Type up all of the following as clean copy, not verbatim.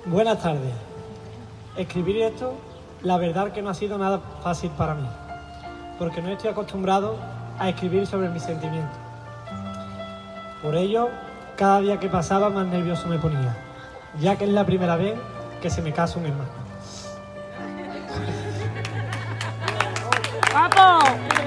Buenas tardes. Escribir esto, la verdad que no ha sido nada fácil para mí, porque no estoy acostumbrado a escribir sobre mis sentimientos. Por ello, cada día que pasaba más nervioso me ponía, ya que es la primera vez que se me casa un hermano. ¡Papo!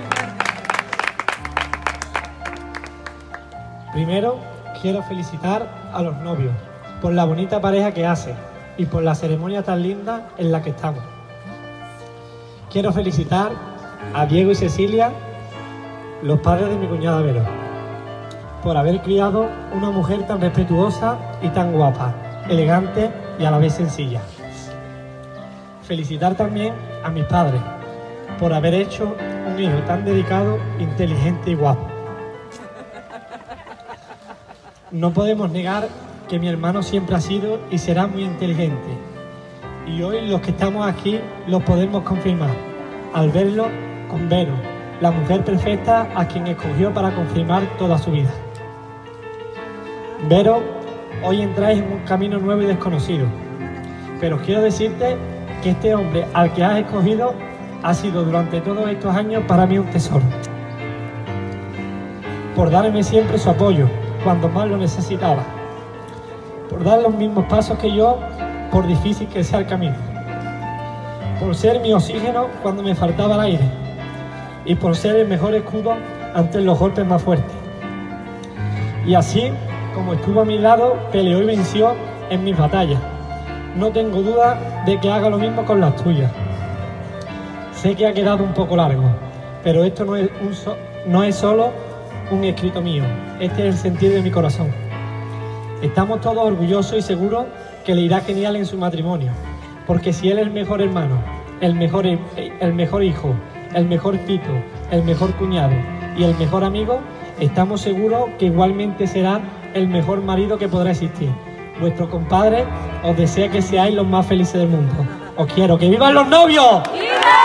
Primero, quiero felicitar a los novios por la bonita pareja que hacen y por la ceremonia tan linda en la que estamos. Quiero felicitar a Diego y Cecilia, los padres de mi cuñada Vero, por haber criado una mujer tan respetuosa y tan guapa, elegante y a la vez sencilla. Felicitar también a mis padres por haber hecho un hijo tan dedicado, inteligente y guapo. No podemos negar que mi hermano siempre ha sido y será muy inteligente. Y hoy los que estamos aquí los podemos confirmar al verlo con Vero, la mujer perfecta a quien escogió para confirmar toda su vida. Vero, hoy entráis en un camino nuevo y desconocido, pero quiero decirte que este hombre al que has escogido ha sido durante todos estos años para mí un tesoro, por darme siempre su apoyo cuando más lo necesitaba, por dar los mismos pasos que yo, por difícil que sea el camino, por ser mi oxígeno cuando me faltaba el aire y por ser el mejor escudo ante los golpes más fuertes. Y así, como estuvo a mi lado, peleó y venció en mis batallas. No tengo duda de que haga lo mismo con las tuyas. Sé que ha quedado un poco largo, pero esto no es solo un escrito mío, este es el sentir de mi corazón. Estamos todos orgullosos y seguros que le irá genial en su matrimonio, porque si él es el mejor hermano, el mejor hijo, el mejor tito, el mejor cuñado y el mejor amigo, estamos seguros que igualmente será el mejor marido que podrá existir. Vuestro compadre os desea que seáis los más felices del mundo. Os quiero. ¡Que vivan los novios! ¡Viva!